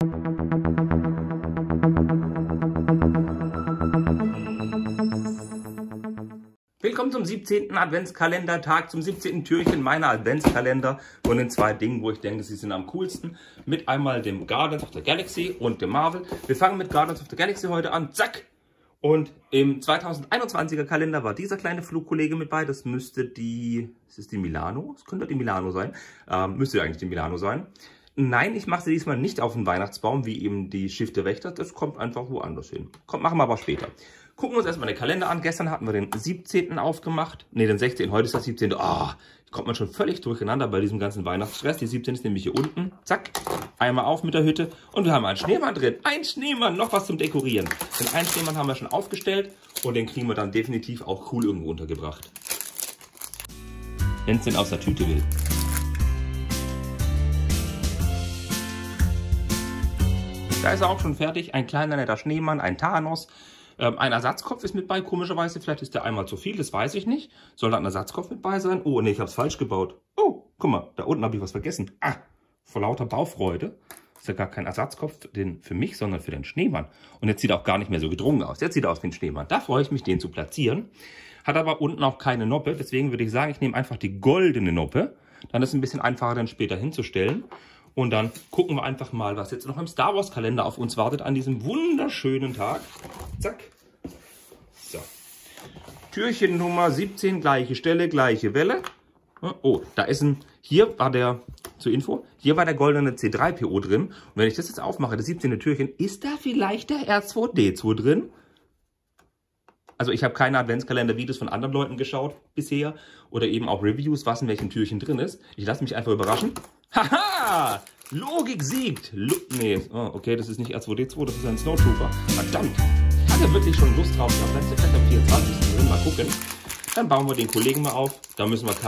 Willkommen zum 17. Adventskalendertag, zum 17. Türchen meiner Adventskalender von den zwei Dingen, wo ich denke, sie sind am coolsten. Mit einmal dem Guardians of the Galaxy und dem Marvel. Wir fangen mit Guardians of the Galaxy heute an. Zack! Und im 2021er Kalender war dieser kleine Flugkollege mit bei. Das müsste ist es die Milano? Das könnte die Milano sein. Müsste eigentlich die Milano sein. Nein, ich mache sie diesmal nicht auf den Weihnachtsbaum, wie eben die Schiff der Wächter. Das kommt einfach woanders hin. Machen wir aber später. Gucken wir uns erstmal den Kalender an. Gestern hatten wir den 17. aufgemacht. Ne, den 16. Heute ist das 17. Kommt man schon völlig durcheinander bei diesem ganzen Weihnachtsstress. Die 17 ist nämlich hier unten. Zack, einmal auf mit der Hütte. Und wir haben einen Schneemann drin. Ein Schneemann, noch was zum Dekorieren. Den einen Schneemann haben wir schon aufgestellt. Und den kriegen wir dann definitiv auch cool irgendwo untergebracht. Wenn es denn aus der Tüte will. Da ist er auch schon fertig. Ein kleiner, netter Schneemann, ein Thanos. Ein Ersatzkopf ist mit bei, komischerweise. Vielleicht ist der einmal zu viel, das weiß ich nicht. Soll da ein Ersatzkopf mit bei sein? Oh, nee, ich habe es falsch gebaut. Oh, guck mal, da unten habe ich was vergessen. Vor lauter Baufreude. Ist ja gar kein Ersatzkopf für mich, sondern für den Schneemann. Und jetzt sieht er auch gar nicht mehr so gedrungen aus. Jetzt sieht er aus wie ein Schneemann. Da freue ich mich, den zu platzieren. Hat aber unten auch keine Noppe. Deswegen würde ich sagen, ich nehme einfach die goldene Noppe. Dann ist es ein bisschen einfacher, dann später hinzustellen. Und dann gucken wir einfach mal, was jetzt noch im Star Wars Kalender auf uns wartet an diesem wunderschönen Tag. Zack. So. Türchen Nummer 17, gleiche Stelle, gleiche Welle. Oh, da ist hier war der, zur Info, hier war der goldene C3PO drin. Und wenn ich das jetzt aufmache, das 17. Türchen, ist da vielleicht der R2D2 drin? Also ich habe keine Adventskalender-Videos von anderen Leuten geschaut bisher. Oder eben auch Reviews, was in welchem Türchen drin ist. Ich lasse mich einfach überraschen. Haha! Logik siegt! Okay, das ist nicht R2D2, das ist ein Snowtrooper. Verdammt! Ich hatte wirklich schon Lust drauf. Vielleicht ist der vielleicht am 24. drin. Mal gucken. Dann bauen wir den Kollegen mal auf. Da müssen wir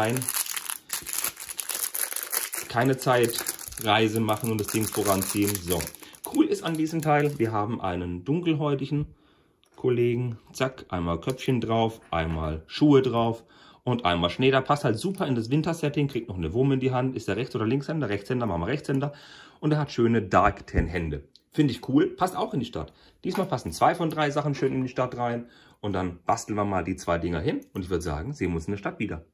keine Zeitreise machen und das Ding voranziehen. So. Cool ist an diesem Teil, wir haben einen dunkelhäutigen Kollegen. Zack, einmal Köpfchen drauf, einmal Schuhe drauf. Und einmal Schnee, da passt halt super in das Wintersetting, kriegt noch eine Wurm in die Hand. Ist der Rechts- oder Linkshänder? Rechtshänder, machen wir Rechtshänder. Und er hat schöne Dark 10 Hände. Finde ich cool, passt auch in die Stadt. Diesmal passen 2 von 3 Sachen schön in die Stadt rein. Und dann basteln wir mal die 2 Dinger hin. Und ich würde sagen, sehen wir uns in der Stadt wieder.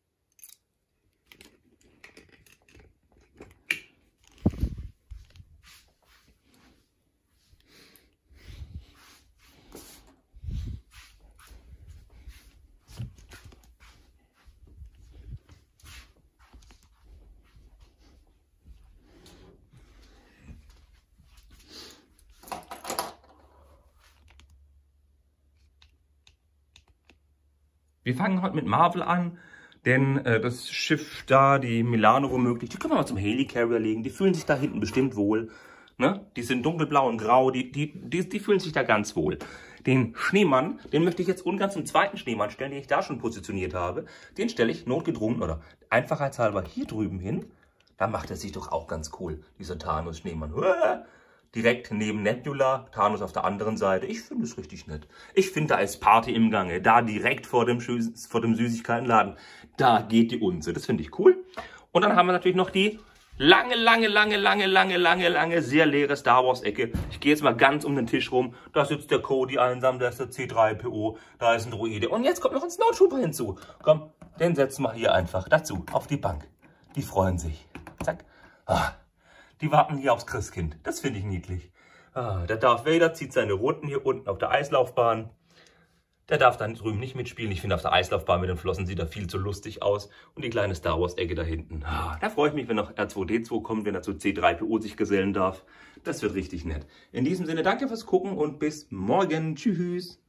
Wir fangen heute mit Marvel an, denn das Schiff da, die Milano womöglich, die können wir mal zum Helicarrier legen. Die fühlen sich da hinten bestimmt wohl. Ne? Die sind dunkelblau und grau, die fühlen sich da ganz wohl. Den Schneemann, den möchte ich jetzt ungern zum zweiten Schneemann stellen, den ich da schon positioniert habe. Den stelle ich notgedrungen oder einfachheitshalber hier drüben hin. Da macht er sich doch auch ganz cool, dieser Thanos-Schneemann. Direkt neben Nebula, Thanos auf der anderen Seite. Ich finde es richtig nett. Ich finde, da ist Party im Gange. Da direkt vor dem Süßigkeitenladen. Da geht die Unze. Das finde ich cool. Und dann haben wir natürlich noch die lange, sehr leere Star Wars Ecke. Ich gehe jetzt mal ganz um den Tisch rum. Da sitzt der Cody einsam, da ist der C3PO, da ist ein Droide. Und jetzt kommt noch ein Snowtrooper hinzu. Komm, den setzen wir hier einfach dazu, auf die Bank. Die freuen sich. Zack. Die warten hier aufs Christkind. Das finde ich niedlich. Der Darth Vader zieht seine Runden hier unten auf der Eislaufbahn. Der darf dann drüben nicht mitspielen. Ich finde, auf der Eislaufbahn mit den Flossen sieht er viel zu lustig aus. Und die kleine Star Wars Ecke da hinten. Da freue ich mich, wenn noch R2D2 kommt, wenn er zu C3PO sich gesellen darf. Das wird richtig nett. In diesem Sinne, danke fürs Gucken und bis morgen. Tschüss.